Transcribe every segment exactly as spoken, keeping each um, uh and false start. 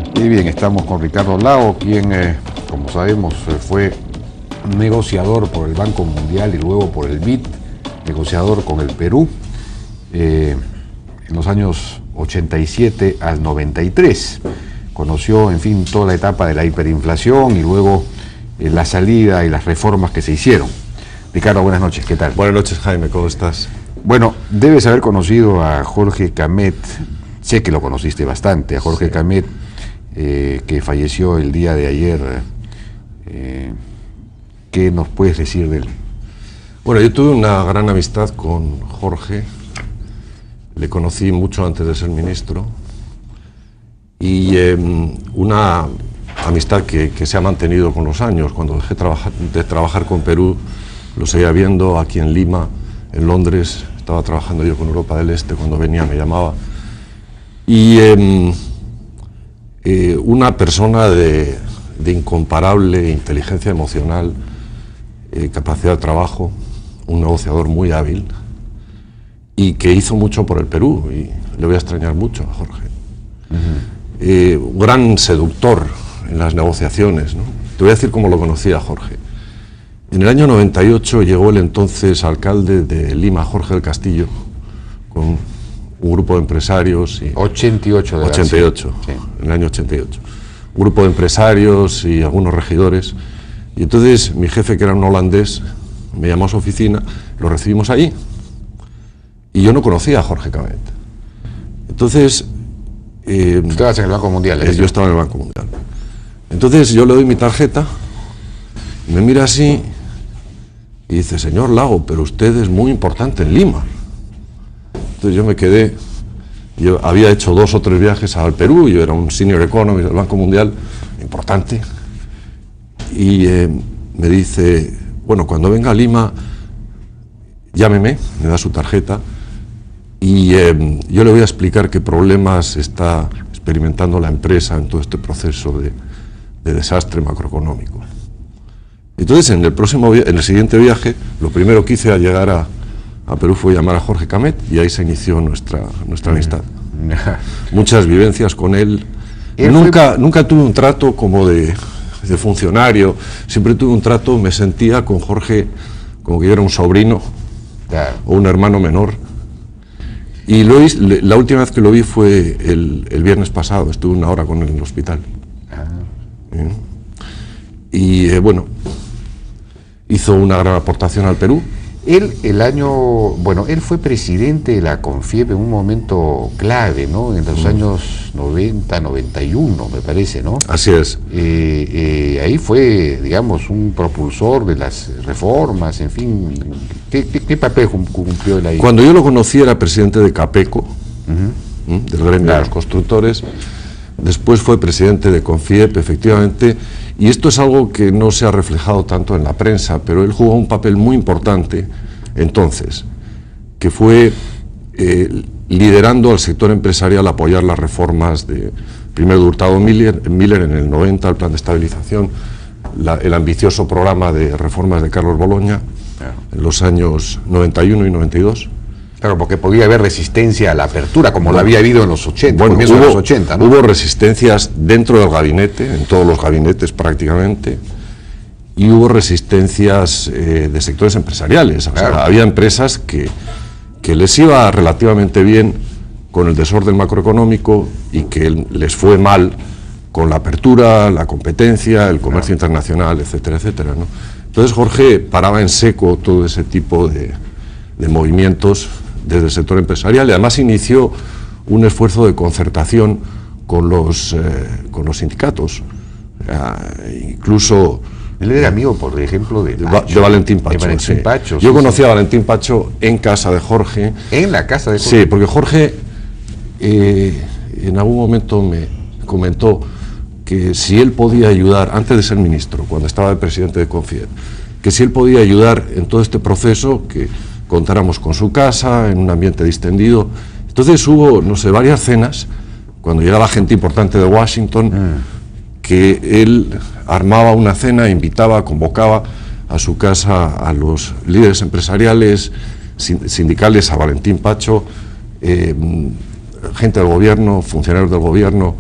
Y bien, estamos con Ricardo Lago, quien, eh, como sabemos, eh, fue negociador por el Banco Mundial y luego por el B I D, negociador con el Perú, eh, en los años ochenta y siete al noventa y tres. Conoció, en fin, toda la etapa de la hiperinflación y luego eh, la salida y las reformas que se hicieron. Ricardo, buenas noches, ¿qué tal? Buenas noches, Jaime, ¿cómo estás? Bueno, debes haber conocido a Jorge Camet, sé que lo conociste bastante, a Jorge sí. Camet, eh, que falleció el día de ayer. Eh, ¿Qué nos puedes decir de él? Bueno, yo tuve una gran amistad con Jorge, le conocí mucho antes de ser ministro, y eh, una amistad que, que se ha mantenido con los años. Cuando dejé trabajar, de trabajar con Perú, lo seguía viendo aquí en Lima, en Londres, estaba trabajando yo con Europa del Este, cuando venía me llamaba. Y eh, eh, una persona de, de incomparable inteligencia emocional, eh, capacidad de trabajo, un negociador muy hábil y que hizo mucho por el Perú, y le voy a extrañar mucho a Jorge. Uh-huh. eh, un gran seductor en las negociaciones, ¿no? Te voy a decir cómo lo conocía a Jorge. En el año noventa y ocho llegó el entonces alcalde de Lima, Jorge del Castillo, con un grupo de empresarios. Y ochenta y ocho de ochenta y ocho, sí. En el año ochenta y ocho. Un grupo de empresarios y algunos regidores. Y entonces mi jefe, que era un holandés, me llamó a su oficina, lo recibimos allí. Y yo no conocía a Jorge Camet. Entonces... Eh, Estabas en el Banco Mundial. Eh, yo estaba en el Banco Mundial. Entonces yo le doy mi tarjeta, me mira así y dice: señor Lago, pero usted es muy importante en Lima. Entonces yo me quedé, yo había hecho dos o tres viajes al Perú, yo era un senior economist del Banco Mundial, importante, y eh, me dice: bueno, cuando venga a Lima, llámeme, me da su tarjeta, y eh, yo le voy a explicar qué problemas está experimentando la empresa en todo este proceso de, de desastre macroeconómico. Entonces, en el próximo en el siguiente viaje, lo primero que hice al llegar a, a Perú fue llamar a Jorge Camet, y ahí se inició nuestra, nuestra amistad. Muchas vivencias con él. Nunca, nunca tuve un trato como de, de funcionario, siempre tuve un trato, me sentía con Jorge como que yo era un sobrino, claro, o un hermano menor. Y lo, la última vez que lo vi fue el, el viernes pasado, estuve una hora con él en el hospital. Ah. ¿Eh? Y eh, bueno, hizo una gran aportación al Perú. Él, el año, bueno, él fue presidente de la CONFIEP en un momento clave, ¿no? En los mm. años noventa, noventa y uno, me parece, ¿no? Así es. Eh, eh, ahí fue, digamos, un propulsor de las reformas, en fin. ¿Qué, qué, qué papel cumplió él ahí? Cuando yo lo conocí era presidente de CAPECO, uh-huh. ¿eh? del gremio claro. de los constructores. Después fue presidente de CONFIEP, efectivamente, y esto es algo que no se ha reflejado tanto en la prensa, pero él jugó un papel muy importante entonces, que fue eh, liderando al sector empresarial a apoyar las reformas de, primero de Hurtado Miller, Miller en el noventa, el plan de estabilización, la, el ambicioso programa de reformas de Carlos Boloña, claro. en los años noventa y uno y noventa y dos. Claro, porque podía haber resistencia a la apertura, como bueno, la había habido en los ochenta, bueno, comienzo hubo, de los ochenta, ¿no? Hubo resistencias dentro del gabinete, en todos los gabinetes prácticamente, y hubo resistencias eh, de sectores empresariales. O claro. sea, había empresas que, que les iba relativamente bien con el desorden macroeconómico y que les fue mal con la apertura, la competencia, el comercio claro. internacional, etcétera, etcétera, ¿no? Entonces Jorge paraba en seco todo ese tipo de, de movimientos desde el sector empresarial, y además inició un esfuerzo de concertación con los, eh, con los sindicatos. Eh, incluso... Él era amigo, por ejemplo, de, Pacho, de Valentín Pacho. De Valentín sí. Pacho Yo sí, conocí sí. a Valentín Pacho en casa de Jorge. ¿En la casa de Jorge? Sí, porque Jorge eh, en algún momento me comentó que si él podía ayudar, antes de ser ministro, cuando estaba de presidente de CONFIEP, que si él podía ayudar en todo este proceso, que contáramos con su casa, en un ambiente distendido. Entonces hubo, no sé, varias cenas, cuando llegaba gente importante de Washington, mm. que él armaba una cena, invitaba, convocaba a su casa a los líderes empresariales, sindicales, a Valentín Pacho, eh, gente del gobierno, funcionarios del gobierno,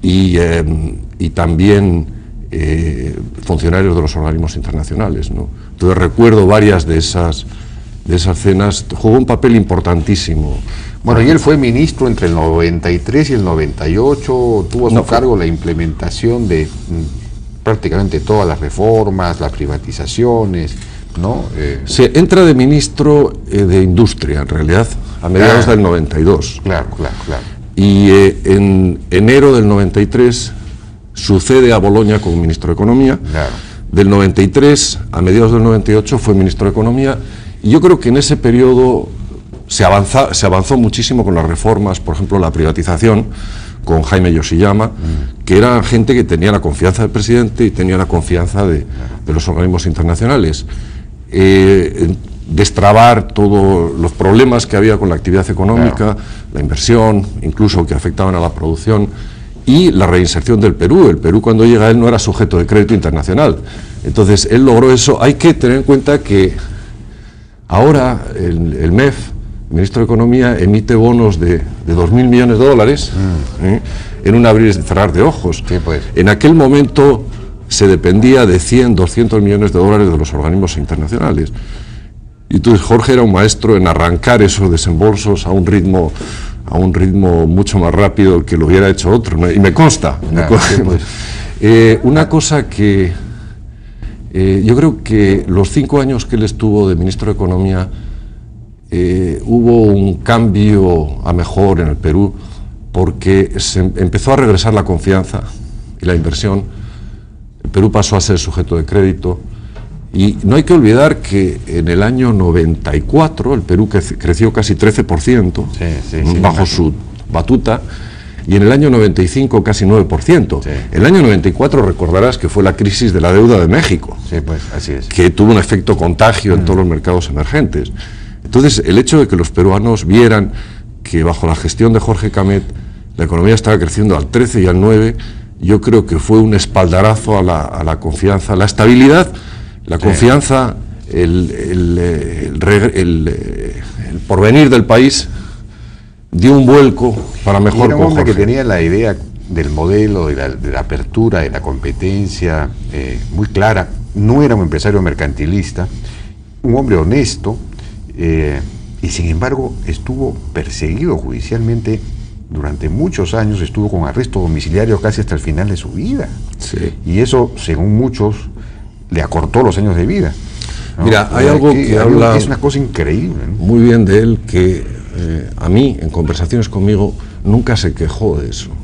y, eh, y también eh, funcionarios de los organismos internacionales, ¿no? Entonces recuerdo varias de esas, de esas cenas, jugó un papel importantísimo. Bueno, y él fue ministro entre el noventa y tres y el noventa y ocho, tuvo a su No, cargo la implementación de mm, prácticamente todas las reformas, las privatizaciones, ¿no? Eh, Se entra de ministro eh, de Industria, en realidad, a mediados Ah. del noventa y dos. claro, claro, claro. Y eh, en enero del noventa y tres sucede a Boloña como ministro de Economía. Claro. Del noventa y tres a mediados del noventa y ocho fue ministro de Economía. Y yo creo que en ese periodo se, avanza, se avanzó muchísimo con las reformas, por ejemplo, la privatización con Jaime Yoshiyama, mm. que era gente que tenía la confianza del presidente y tenía la confianza de, de los organismos internacionales. Eh, destrabar todos los problemas que había con la actividad económica, claro. la inversión, incluso que afectaban a la producción, y la reinserción del Perú. El Perú, cuando llega él, no era sujeto de crédito internacional. Entonces, él logró eso. Hay que tener en cuenta que ahora el, el M E F, el ministro de Economía, emite bonos de, de dos mil millones de dólares mm. ¿eh? en un abrir y cerrar de ojos. Sí, pues. En aquel momento se dependía de cien, doscientos millones de dólares de los organismos internacionales. Y entonces Jorge era un maestro en arrancar esos desembolsos a un ritmo, a un ritmo mucho más rápido que lo hubiera hecho otro, ¿no? Y me consta. Claro, me consta. sí, pues. eh, una cosa que eh, yo creo que los cinco años que él estuvo de ministro de Economía eh, hubo un cambio a mejor en el Perú, porque se empezó a regresar la confianza y la inversión. El Perú pasó a ser sujeto de crédito. Y no hay que olvidar que en el año noventa y cuatro el Perú creció casi trece por ciento sí, sí, sí, bajo su batuta, y en el año noventa y cinco casi nueve por ciento. Sí. El año noventa y cuatro recordarás que fue la crisis de la deuda de México, sí, pues, así es. que tuvo un efecto contagio mm. en todos los mercados emergentes. Entonces, el hecho de que los peruanos vieran que bajo la gestión de Jorge Camet la economía estaba creciendo al trece y al nueve, yo creo que fue un espaldarazo a la, a la confianza, la estabilidad. La confianza, el, el, el, el, el, el porvenir del país dio un vuelco para mejor. Era un hombre que tenía la idea del modelo, de la, de la apertura, de la competencia eh, muy clara. No era un empresario mercantilista, un hombre honesto, eh, y sin embargo estuvo perseguido judicialmente durante muchos años, estuvo con arresto domiciliario casi hasta el final de su vida. Sí. Y eso, según muchos, le acortó los años de vida, ¿no? Mira, hay algo que, que habla es una cosa increíble, ¿no? muy bien de él, que eh, a mí, en conversaciones conmigo, nunca se quejó de eso.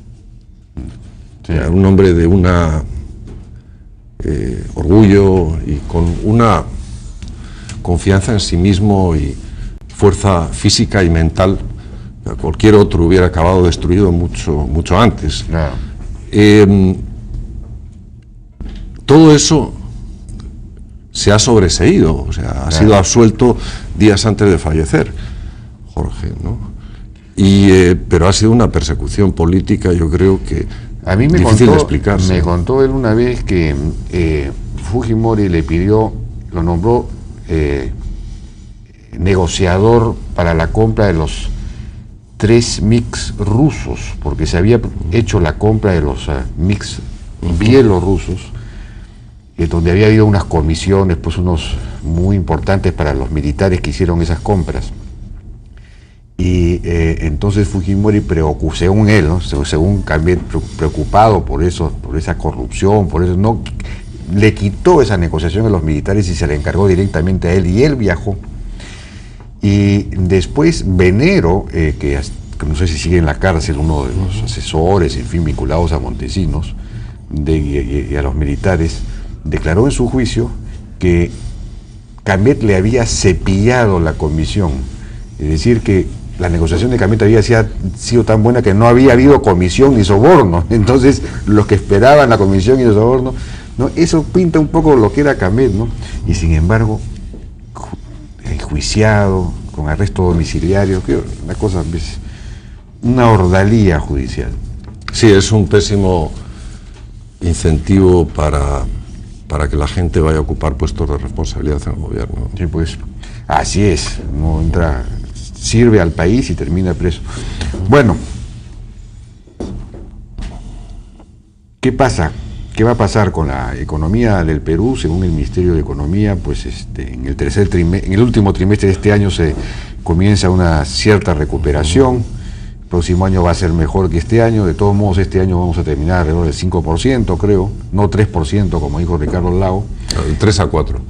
Sí. Era un hombre de una eh, orgullo y con una confianza en sí mismo y fuerza física y mental que a cualquier otro hubiera acabado destruido mucho, mucho antes. Claro. Eh, todo eso se ha sobreseído, o sea, ha claro. sido absuelto días antes de fallecer, Jorge, ¿no? Y, eh, pero ha sido una persecución política, yo creo que a mí me difícil contó, de explicarse. Me contó él una vez que eh, Fujimori le pidió, lo nombró eh, negociador para la compra de los tres mix rusos, porque se había hecho la compra de los uh, mix uh-huh. bielorrusos, donde había habido unas comisiones, pues unos muy importantes para los militares que hicieron esas compras. Y eh, entonces Fujimori, preocupado, según él, ¿no? según Camet, preocupado por eso, por esa corrupción, por eso, no, le quitó esa negociación a los militares y se le encargó directamente a él, y él viajó. Y después Venero, eh, que, que no sé si sigue en la cárcel, uno de los asesores, en fin, vinculados a Montesinos de, y, y a los militares, declaró en su juicio que Camet le había cepillado la comisión, es decir, que la negociación de Camet había sido tan buena que no había habido comisión ni soborno. Entonces, los que esperaban la comisión y el soborno, ¿no? Eso pinta un poco lo que era Camet, ¿no? Y sin embargo, enjuiciado, con arresto domiciliario, que una cosa, una ordalía judicial. Sí, es un pésimo incentivo para para que la gente vaya a ocupar puestos de responsabilidad en el gobierno. Sí, pues, así es, no entra, sirve al país y termina preso. Bueno, ¿Qué pasa? ¿Qué va a pasar con la economía del Perú? Según el Ministerio de Economía, pues este, en el tercer trimestre, en el último trimestre de este año se comienza una cierta recuperación. El próximo año va a ser mejor que este año. De todos modos, este año vamos a terminar alrededor del cinco por ciento, creo, no tres por ciento como dijo Ricardo Lago. De tres a cuatro.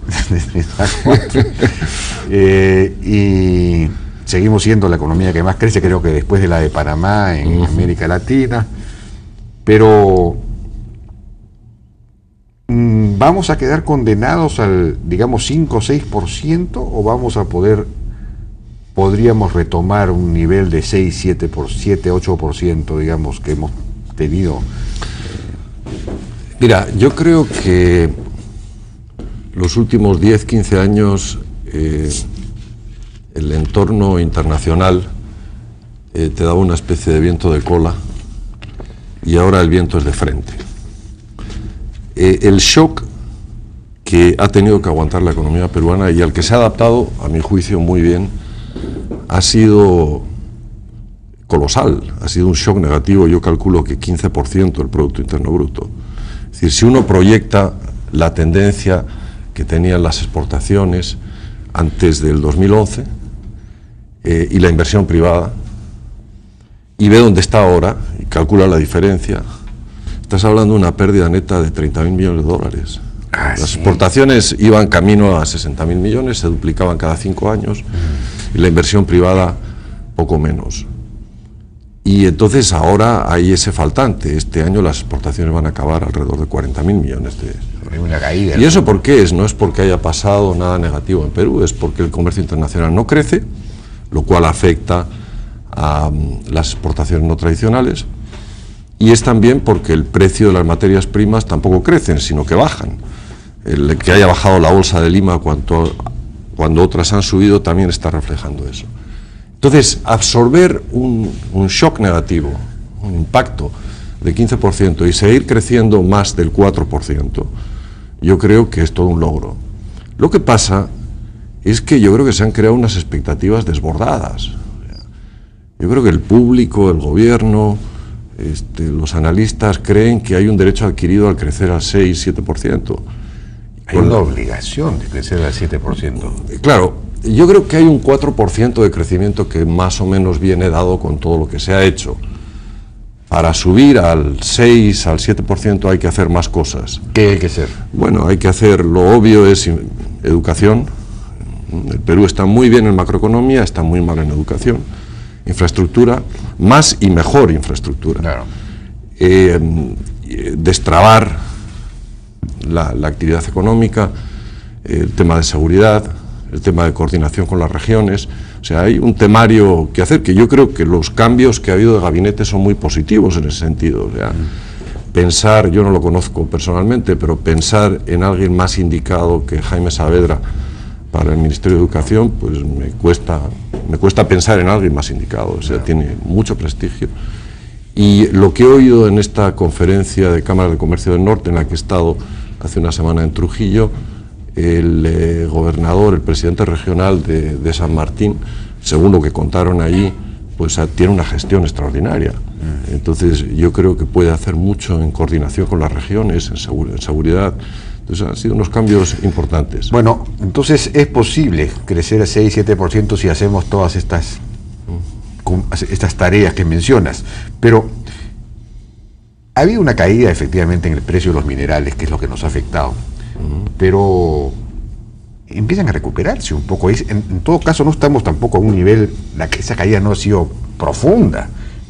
eh, y seguimos siendo la economía que más crece, creo que después de la de Panamá en uh-huh. América Latina. Pero ¿vamos a quedar condenados al, digamos, cinco o seis por ciento o vamos a poder, podríamos retomar un nivel de seis, siete, ocho por ciento, digamos, que hemos tenido? Mira, yo creo que los últimos diez, quince años eh, el entorno internacional eh, te daba una especie de viento de cola y ahora el viento es de frente. Eh, el shock que ha tenido que aguantar la economía peruana y al que se ha adaptado, a mi juicio, muy bien, ha sido colosal, ha sido un shock negativo, yo calculo que quince por ciento del Producto Interno Bruto. Es decir, si uno proyecta la tendencia que tenían las exportaciones antes del dos mil once eh, y la inversión privada, y ve dónde está ahora, y calcula la diferencia, estás hablando de una pérdida neta de treinta mil millones de dólares. Ah, Las sí. exportaciones iban camino a sesenta mil millones, se duplicaban cada cinco años, mm. y la inversión privada poco menos. Y entonces ahora hay ese faltante. Este año las exportaciones van a acabar alrededor de cuarenta mil millones de... Hay una caída. ¿Y eso por qué es? No es porque haya pasado nada negativo en Perú, es porque el comercio internacional no crece, lo cual afecta a um, las exportaciones no tradicionales. Y es también porque el precio de las materias primas tampoco crecen, sino que bajan. El que haya bajado la bolsa de Lima cuando, cuando otras han subido también está reflejando eso. Entonces, absorber un, un shock negativo, un impacto de quince por ciento y seguir creciendo más del cuatro por ciento, yo creo que es todo un logro. Lo que pasa es que yo creo que se han creado unas expectativas desbordadas. Yo creo que el público, el gobierno... Este, los analistas creen que hay un derecho adquirido al crecer al seis, siete por ciento. Hay una obligación de crecer al siete por ciento. Claro, yo creo que hay un cuatro por ciento de crecimiento que más o menos viene dado con todo lo que se ha hecho. Para subir al seis, al siete por ciento hay que hacer más cosas. ¿Qué hay que hacer? Bueno, hay que hacer, lo obvio es educación. El Perú está muy bien en macroeconomía, está muy mal en educación. Infraestructura, más y mejor infraestructura. Claro. Eh, destrabar la, la actividad económica, el tema de seguridad, el tema de coordinación con las regiones. O sea, hay un temario que hacer, que yo creo que los cambios que ha habido de gabinete son muy positivos en ese sentido. O sea, mm. pensar, yo no lo conozco personalmente, pero pensar en alguien más indicado que Jaime Saavedra para el Ministerio de Educación, pues me cuesta, me cuesta pensar en alguien más indicado, o sea, yeah. tiene mucho prestigio. Y lo que he oído en esta conferencia de Cámara de Comercio del Norte, en la que he estado hace una semana en Trujillo, el eh, gobernador, el presidente regional de, de San Martín, según lo que contaron allí, pues tiene una gestión extraordinaria. Mm. Entonces yo creo que puede hacer mucho en coordinación con las regiones, en, segura, en seguridad. Entonces han sido unos cambios importantes. Bueno, entonces es posible crecer a seis, siete por ciento si hacemos todas estas, estas tareas que mencionas, pero ha habido una caída efectivamente en el precio de los minerales, que es lo que nos ha afectado, uh-huh. pero empiezan a recuperarse un poco. En, en todo caso no estamos tampoco a un nivel, la que esa caída no ha sido profunda.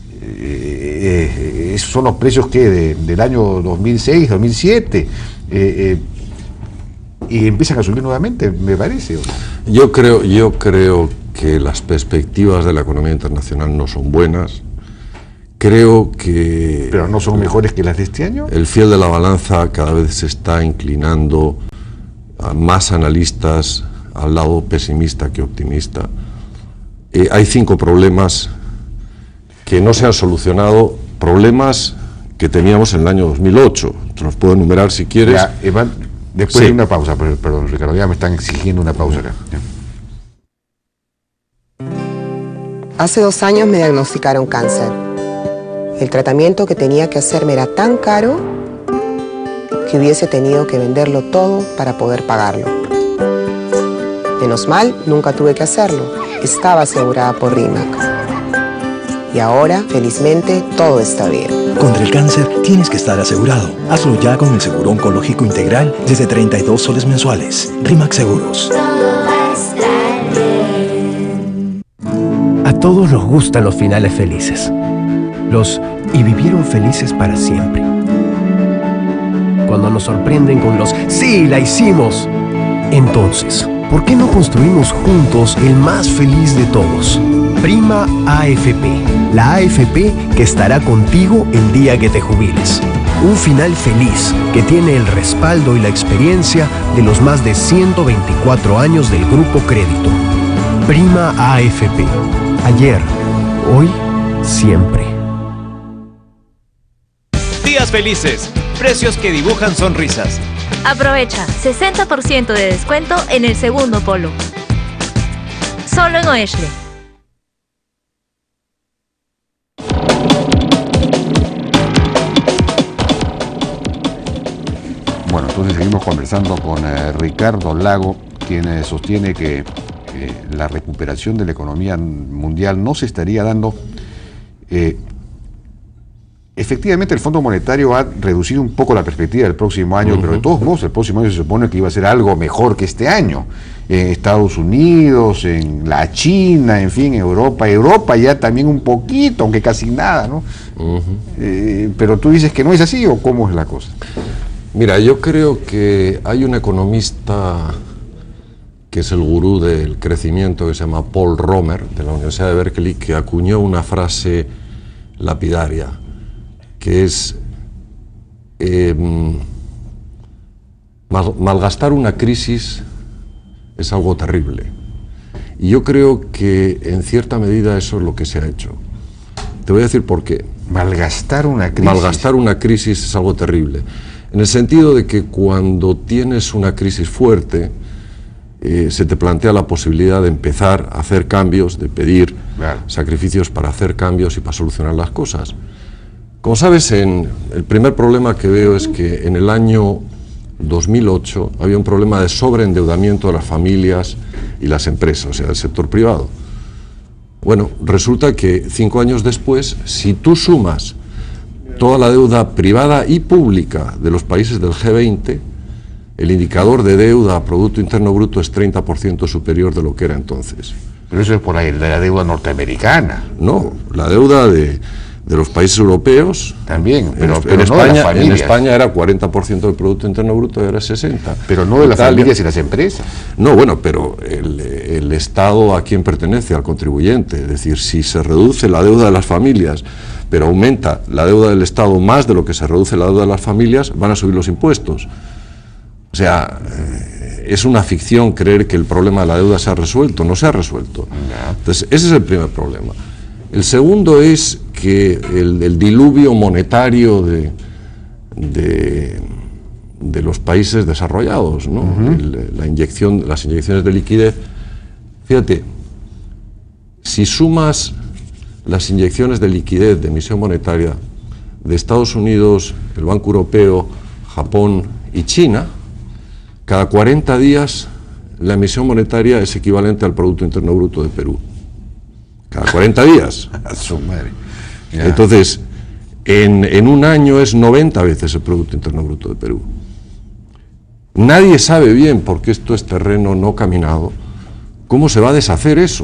Eh, eh, esos son los precios que de, del año dos mil seis, dos mil siete, eh, eh, y empiezan a subir nuevamente, me parece. Yo creo, yo creo que las perspectivas de la economía internacional no son buenas. Creo que... ¿Pero no son mejores que las de este año? El fiel de la balanza cada vez se está inclinando a más analistas al lado pesimista que optimista. Eh, hay cinco problemas que no se han solucionado, problemas que teníamos en el año dos mil ocho. Te los puedo enumerar si quieres. Ya, Iván, después sí. Hay una pausa, perdón, Ricardo, ya me están exigiendo una pausa acá. Ya. Hace dos años me diagnosticaron cáncer. El tratamiento que tenía que hacerme era tan caro que hubiese tenido que venderlo todo para poder pagarlo. Menos mal, nunca tuve que hacerlo. Estaba asegurada por RIMAC. Y ahora, felizmente, todo está bien. Contra el cáncer tienes que estar asegurado. Hazlo ya con el seguro oncológico integral desde treinta y dos soles mensuales. RIMAC Seguros. A todos nos gustan los finales felices. Los y vivieron felices para siempre. Cuando nos sorprenden con los ¡sí, la hicimos! Entonces, ¿por qué no construimos juntos el más feliz de todos? Prima A F P, la A F P que estará contigo el día que te jubiles. Un final feliz que tiene el respaldo y la experiencia de los más de ciento veinticuatro años del Grupo Crédito. Prima A F P. Ayer, hoy, siempre. Días felices, precios que dibujan sonrisas. Aprovecha sesenta por ciento de descuento en el segundo polo. Solo en Oesle. Bueno, entonces seguimos conversando con eh, Ricardo Lago, quien eh, sostiene que eh, la recuperación de la economía mundial no se estaría dando. Eh, efectivamente, el Fondo Monetario ha reducido un poco la perspectiva del próximo año, uh-huh. pero de todos modos, el próximo año se supone que iba a ser algo mejor que este año. En Estados Unidos, en la China, en fin, Europa. Europa ya también un poquito, aunque casi nada, ¿no? Uh-huh. Eh, pero tú dices que no es así, ¿o cómo es la cosa? Mira, yo creo que hay un economista que es el gurú del crecimiento, que se llama Paul Romer, de la Universidad de Berkeley, que acuñó una frase lapidaria, que es eh, mal, malgastar una crisis es algo terrible. Y yo creo que en cierta medida eso es lo que se ha hecho. Te voy a decir por qué. Malgastar una crisis. Malgastar una crisis es algo terrible. En el sentido de que cuando tienes una crisis fuerte, eh, se te plantea la posibilidad de empezar a hacer cambios, de pedir claro. sacrificios para hacer cambios y para solucionar las cosas. Como sabes, en, el primer problema que veo es que en el año dos mil ocho había un problema de sobreendeudamiento de las familias y las empresas, o sea, del sector privado. Bueno, resulta que cinco años después, si tú sumas toda la deuda privada y pública de los países del G veinte, el indicador de deuda a Producto Interno Bruto es treinta por ciento superior de lo que era entonces. Pero eso es por ahí, de la deuda norteamericana. No, la deuda de, de los países europeos. También, pero, en, pero en, no España, de las familias. En España era cuarenta por ciento del Producto Interno Bruto y ahora es sesenta por ciento. Pero no de las Italia, familias y las empresas. No, bueno, pero el, el Estado a quién pertenece, al contribuyente. Es decir, si se reduce la deuda de las familias, pero aumenta la deuda del Estado más de lo que se reduce la deuda de las familias, van a subir los impuestos. O sea, eh, es una ficción creer que el problema de la deuda se ha resuelto, no se ha resuelto. Entonces, ese es el primer problema. El segundo es que el, el diluvio monetario de, de, de los países desarrollados, ¿no? Uh-huh. el, la inyección, las inyecciones de liquidez, fíjate, si sumas las inyecciones de liquidez de emisión monetaria de Estados Unidos, el Banco Europeo, Japón y China, cada cuarenta días la emisión monetaria es equivalente al Producto Interno Bruto de Perú. Cada cuarenta días. A su madre. Yeah. Entonces, en, en un año es noventa veces el Producto Interno Bruto de Perú. Nadie sabe bien, porque esto es terreno no caminado, cómo se va a deshacer eso.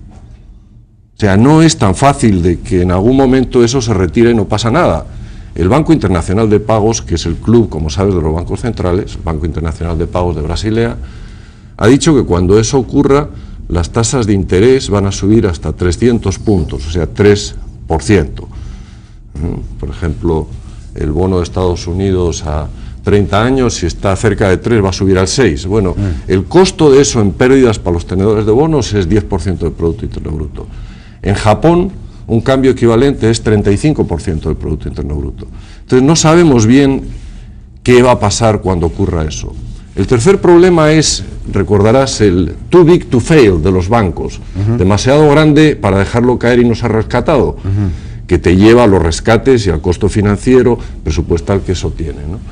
O sea, no es tan fácil de que en algún momento eso se retire y no pasa nada. El Banco Internacional de Pagos, que es el club, como sabes, de los bancos centrales, el Banco Internacional de Pagos de Basilea, ha dicho que cuando eso ocurra, las tasas de interés van a subir hasta trescientos puntos, o sea, tres por ciento. Por ejemplo, el bono de Estados Unidos a treinta años, si está cerca de tres, va a subir al seis. Bueno, mm. el costo de eso en pérdidas para los tenedores de bonos es diez por ciento del Producto Interno Bruto. En Japón, un cambio equivalente es treinta y cinco por ciento del Producto Interno Bruto. Entonces, no sabemos bien qué va a pasar cuando ocurra eso. El tercer problema es, recordarás, el too big to fail de los bancos, uh-huh. demasiado grande para dejarlo caer y no ser rescatado, uh-huh. que te lleva a los rescates y al costo financiero presupuestal que eso tiene, ¿no?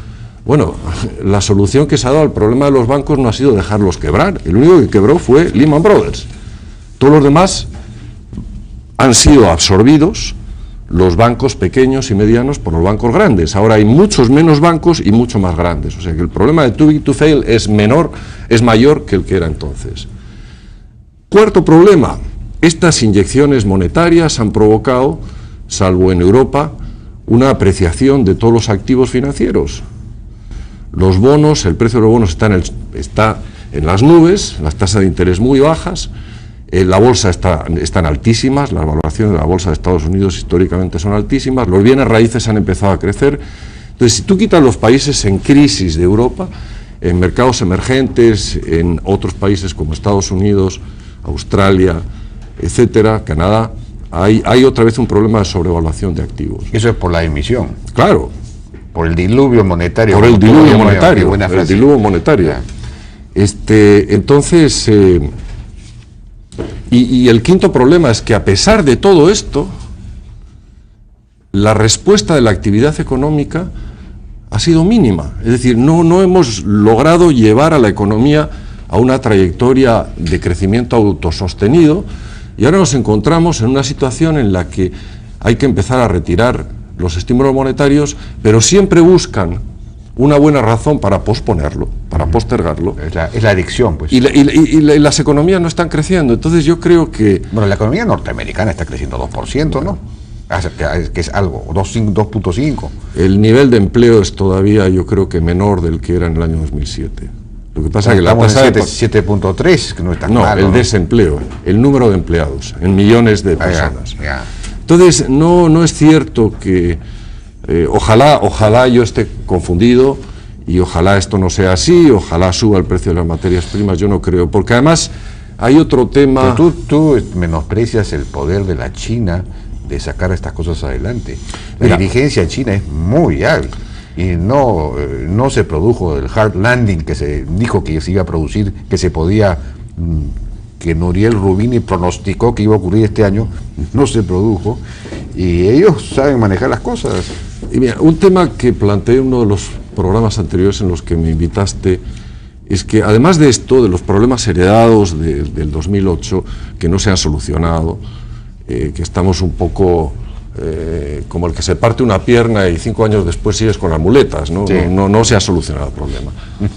Bueno, la solución que se ha dado al problema de los bancos no ha sido dejarlos quebrar. El único que quebró fue Lehman Brothers. Todos los demás han sido absorbidos, los bancos pequeños y medianos, por los bancos grandes. Ahora hay muchos menos bancos y mucho más grandes. O sea que el problema de too big to fail es menor, es mayor que el que era entonces. Cuarto problema, estas inyecciones monetarias han provocado, salvo en Europa, una apreciación de todos los activos financieros. Los bonos, el precio de los bonos está en, el, está en las nubes, las tasas de interés muy bajas, eh, la bolsa está, están altísimas, las valoraciones de la bolsa de Estados Unidos históricamente son altísimas, los bienes raíces han empezado a crecer. Entonces, si tú quitas los países en crisis de Europa, en mercados emergentes, en otros países como Estados Unidos, Australia, etcétera, Canadá, hay, hay otra vez un problema de sobrevaluación de activos. Eso es por la emisión. Claro. Por el diluvio monetario. Por el diluvio buena, monetario. buena el diluvio monetario. Este, entonces, eh, y, y el quinto problema es que a pesar de todo esto, la respuesta de la actividad económica ha sido mínima. Es decir, no, no hemos logrado llevar a la economía a una trayectoria de crecimiento autosostenido, y ahora nos encontramos en una situación en la que hay que empezar a retirar los estímulos monetarios, pero siempre buscan una buena razón para posponerlo, para postergarlo. Es la, es la adicción, pues. Y, la, y, y, y, la, y las economías no están creciendo, entonces yo creo que... Bueno, la economía norteamericana está creciendo dos por ciento, ¿no? Que es algo, dos punto cinco. El nivel de empleo es todavía, yo creo que menor del que era en el año dos mil siete. Lo que pasa es que la tasa de siete punto tres, que no es tan no, malo, el ¿no? desempleo, el número de empleados en millones de personas. Ah, ya, ya. Entonces, no, no es cierto que, eh, ojalá, ojalá yo esté confundido y ojalá esto no sea así, ojalá suba el precio de las materias primas, yo no creo, porque además hay otro tema... Pero tú, tú menosprecias el poder de la China de sacar estas cosas adelante. La Mira, dirigencia china es muy hábil y no, eh, no se produjo el hard landing que se dijo que se iba a producir, que se podía, que Nouriel Roubini pronosticó que iba a ocurrir este año, no se produjo, y ellos saben manejar las cosas. Y mira, un tema que planteé en uno de los programas anteriores en los que me invitaste es que además de esto, de los problemas heredados de, del dos mil ocho que no se han solucionado, eh, que estamos un poco eh, como el que se parte una pierna y cinco años después sigues con las muletas, ¿no? Sí. No, no, no se ha solucionado el problema.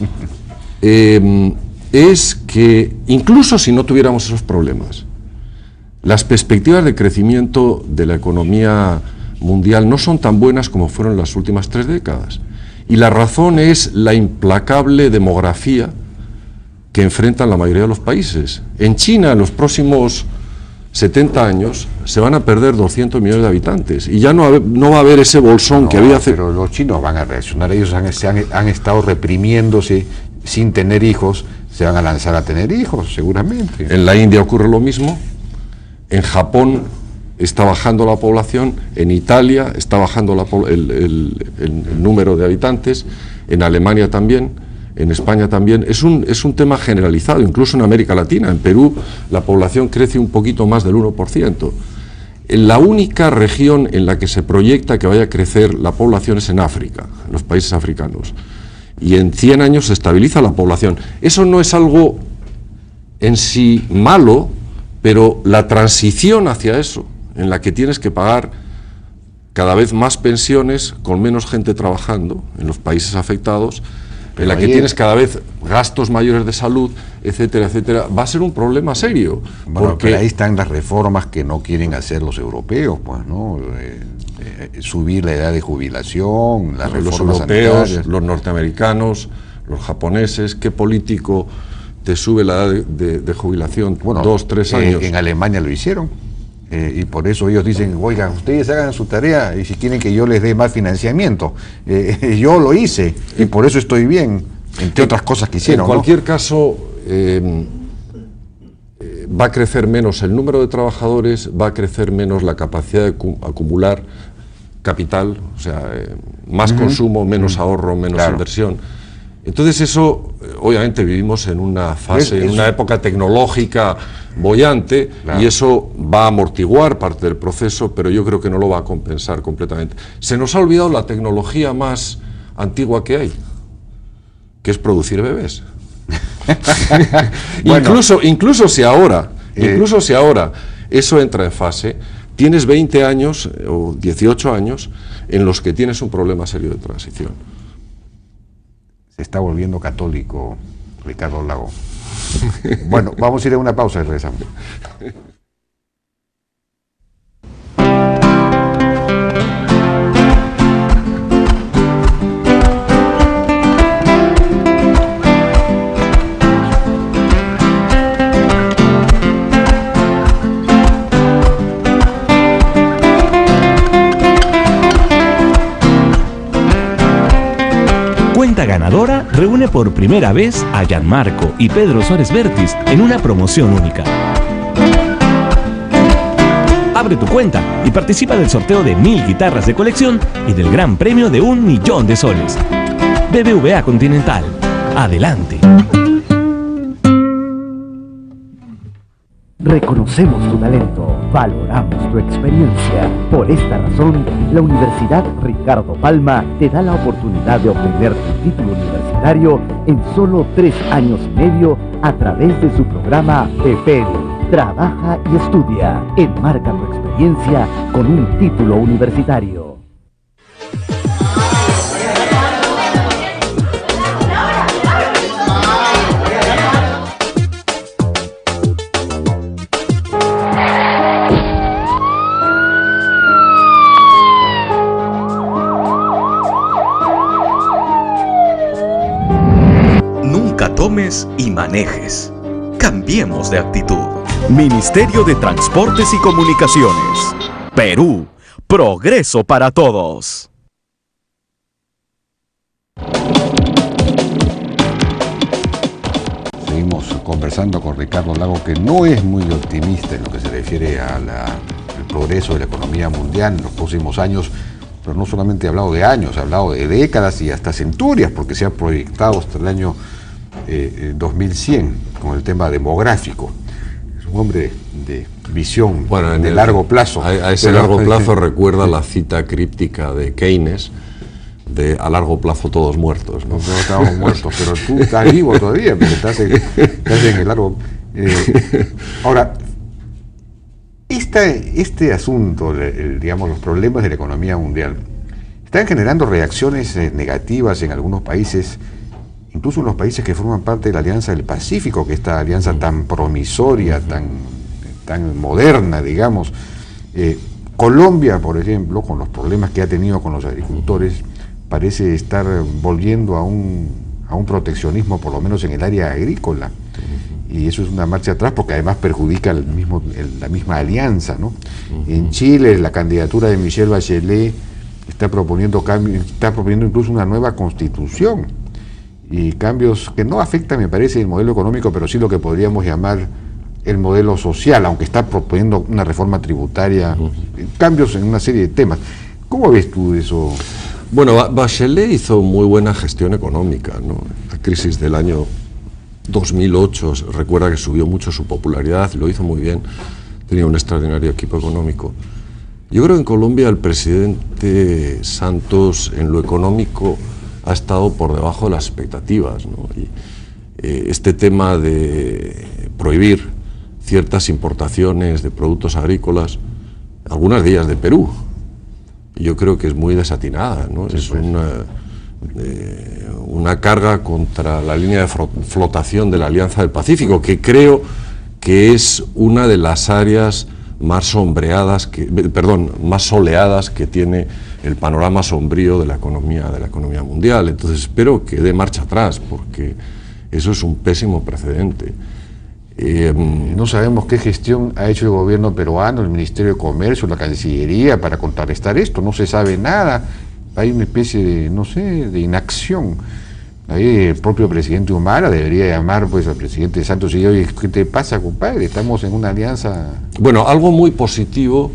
eh, es que incluso si no tuviéramos esos problemas, las perspectivas de crecimiento de la economía mundial no son tan buenas como fueron las últimas tres décadas. Y la razón es la implacable demografía que enfrentan la mayoría de los países. En China, en los próximos setenta años, se van a perder doscientos millones de habitantes y ya no, haber, no va a haber ese bolsón No, que había hace... Pero los chinos van a reaccionar, ellos han, se han, han estado reprimiéndose sin tener hijos, se van a lanzar a tener hijos, seguramente. En la India ocurre lo mismo, en Japón está bajando la población, en Italia está bajando la, el, el, el, el número de habitantes, en Alemania también, en España también. Es un, es un tema generalizado, incluso en América Latina. En Perú la población crece un poquito más del uno por ciento. La única región en la que se proyecta que vaya a crecer la población es en África, en los países africanos. Y en cien años se estabiliza la población. Eso no es algo en sí malo, pero la transición hacia eso, en la que tienes que pagar cada vez más pensiones con menos gente trabajando en los países afectados, en la que tienes cada vez gastos mayores de salud, etcétera, etcétera, va a ser un problema serio. Bueno, porque pero ahí están las reformas que no quieren hacer los europeos, pues, ¿no? Eh, eh, subir la edad de jubilación, las los reformas europeos, sanitarias. los norteamericanos, los japoneses, ¿qué político te sube la edad de, de, de jubilación? Bueno, dos, tres años. Eh, en Alemania lo hicieron. Eh, y por eso ellos dicen, oigan, ustedes hagan su tarea y si quieren que yo les dé más financiamiento. Eh, yo lo hice y por eso estoy bien, entre otras cosas que hicieron. En cualquier ¿no? caso, eh, eh, va a crecer menos el número de trabajadores, va a crecer menos la capacidad de acumular capital, o sea, eh, más uh-huh. consumo, menos uh-huh. ahorro, menos claro. inversión. Entonces eso, obviamente vivimos en una fase, es, en una época tecnológica boyante, claro. y eso va a amortiguar parte del proceso, pero yo creo que no lo va a compensar completamente. Se nos ha olvidado la tecnología más antigua que hay, que es producir bebés. Bueno, incluso, incluso si ahora, eh, incluso si ahora eso entra en fase, tienes veinte años o dieciocho años en los que tienes un problema serio de transición. Se está volviendo católico Ricardo Lago. Bueno, vamos a ir a una pausa y regresamos. Cuenta Ganadora reúne por primera vez a Gianmarco y Pedro Suárez Vértiz en una promoción única. Abre tu cuenta y participa del sorteo de mil guitarras de colección y del gran premio de un millón de soles. B B V A Continental. Adelante. Reconocemos tu talento, valoramos tu experiencia. Por esta razón, la Universidad Ricardo Palma te da la oportunidad de obtener tu título universitario en solo tres años y medio a través de su programa P P E L. Trabaja y estudia. Enmarca tu experiencia con un título universitario. Tomes y manejes. Cambiemos de actitud. Ministerio de Transportes y Comunicaciones. Perú. Progreso para todos. Seguimos conversando con Ricardo Lago, que no es muy optimista en lo que se refiere al progreso de la economía mundial en los próximos años, pero no solamente ha hablado de años, ha hablado de décadas y hasta centurias, porque se ha proyectado hasta el año Eh, dos mil cien con el tema demográfico. Es un hombre de visión, bueno, de el, largo plazo. A, a ese pero, largo plazo recuerda la cita críptica de Keynes de a largo plazo todos muertos, ¿no? Nosotros estamos muertos, pero tú estás vivo todavía, pero estás en, estás en el largo. Eh, ahora, esta, este asunto, el, digamos, los problemas de la economía mundial, están generando reacciones eh, negativas en algunos países, incluso en los países que forman parte de la Alianza del Pacífico, que esta alianza tan promisoria, tan, tan moderna, digamos. Eh, Colombia, por ejemplo, con los problemas que ha tenido con los agricultores, parece estar volviendo a un, a un proteccionismo, por lo menos en el área agrícola. Y eso es una marcha atrás, porque además perjudica el mismo, el, la misma alianza, ¿no? En Chile, la candidatura de Michelle Bachelet está proponiendo, cambios, está proponiendo incluso una nueva constitución, y cambios que no afectan, me parece, el modelo económico, pero sí lo que podríamos llamar el modelo social, aunque está proponiendo una reforma tributaria, uh-huh. cambios en una serie de temas. ¿Cómo ves tú eso? Bueno, Bachelet hizo muy buena gestión económica, ¿no? La crisis del año dos mil ocho, recuerda que subió mucho su popularidad, lo hizo muy bien, tenía un extraordinario equipo económico. Yo creo que en Colombia el presidente Santos en lo económico ha estado por debajo de las expectativas, ¿no? Y, eh, este tema de prohibir ciertas importaciones de productos agrícolas, algunas de ellas de Perú, yo creo que es muy desatinada, ¿no? Sí, es pues. una, eh, una carga contra la línea de flotación de la Alianza del Pacífico, que creo que es una de las áreas más sombreadas, que, perdón, más soleadas que tiene el panorama sombrío de la economía de la economía mundial. Entonces espero que dé marcha atrás, porque eso es un pésimo precedente. Eh, no sabemos qué gestión ha hecho el gobierno peruano, el Ministerio de Comercio, la Cancillería para contrarrestar esto. No se sabe nada. Hay una especie de, no sé, de inacción. Ahí el propio presidente Humala debería llamar pues al presidente Santos y decir: oye, ¿qué te pasa, compadre? Estamos en una alianza. Bueno, algo muy positivo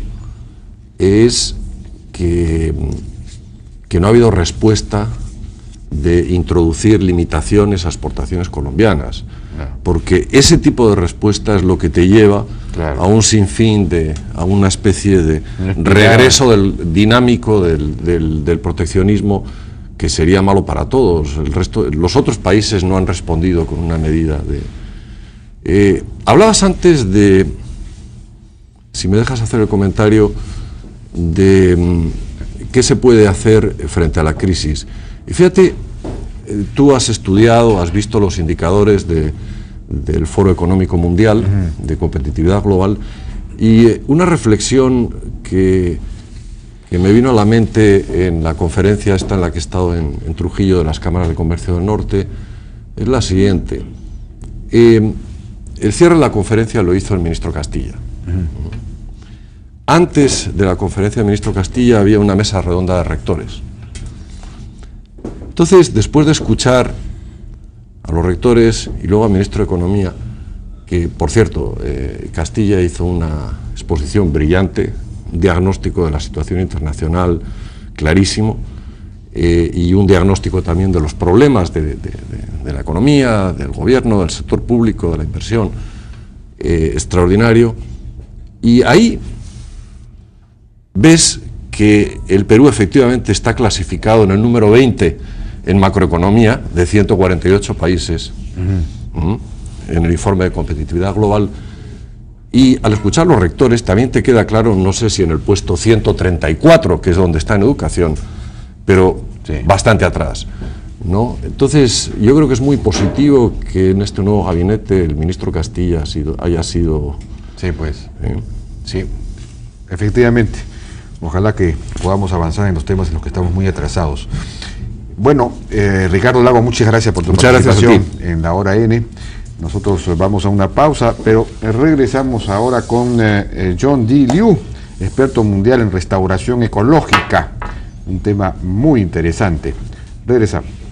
es que, que no ha habido respuesta de introducir limitaciones a exportaciones colombianas, no. porque ese tipo de respuesta es lo que te lleva claro. a un sinfín de, a una especie de regreso del, dinámico del, del, del proteccionismo que sería malo para todos. El resto, los otros países no han respondido con una medida de... Eh, hablabas antes de, si me dejas hacer el comentario, de mm, qué se puede hacer frente a la crisis. Y fíjate, eh, tú has estudiado, has visto los indicadores de, del Foro Económico Mundial, uh-huh. de competitividad global, y eh, una reflexión que... que me vino a la mente en la conferencia esta en la que he estado en, en Trujillo de las Cámaras de Comercio del Norte, es la siguiente. Eh, el cierre de la conferencia lo hizo el ministro Castilla. Uh-huh. Antes de la conferencia del ministro Castilla había una mesa redonda de rectores. Entonces, después de escuchar a los rectores y luego al ministro de Economía, que, por cierto, eh, Castilla hizo una exposición brillante, un diagnóstico de la situación internacional clarísimo, eh, y un diagnóstico también de los problemas de, de, de, de la economía, del gobierno, del sector público, de la inversión, eh, extraordinario. Y ahí ves que el Perú efectivamente está clasificado en el número veinte en macroeconomía de ciento cuarenta y ocho países, uh-huh. ¿Mm? en el informe de competitividad global. Y al escuchar los rectores también te queda claro, no sé si en el puesto ciento treinta y cuatro, que es donde está en educación, pero sí. bastante atrás, ¿no? Entonces, yo creo que es muy positivo que en este nuevo gabinete el ministro Castilla ha sido, haya sido... Sí, pues, ¿eh? sí, efectivamente. Ojalá que podamos avanzar en los temas en los que estamos muy atrasados. Bueno, eh, Ricardo Lago, muchas gracias por tu muchas participación en la Hora N. Nosotros vamos a una pausa, pero regresamos ahora con eh, John D. Liu, experto mundial en restauración ecológica, un tema muy interesante. Regresamos.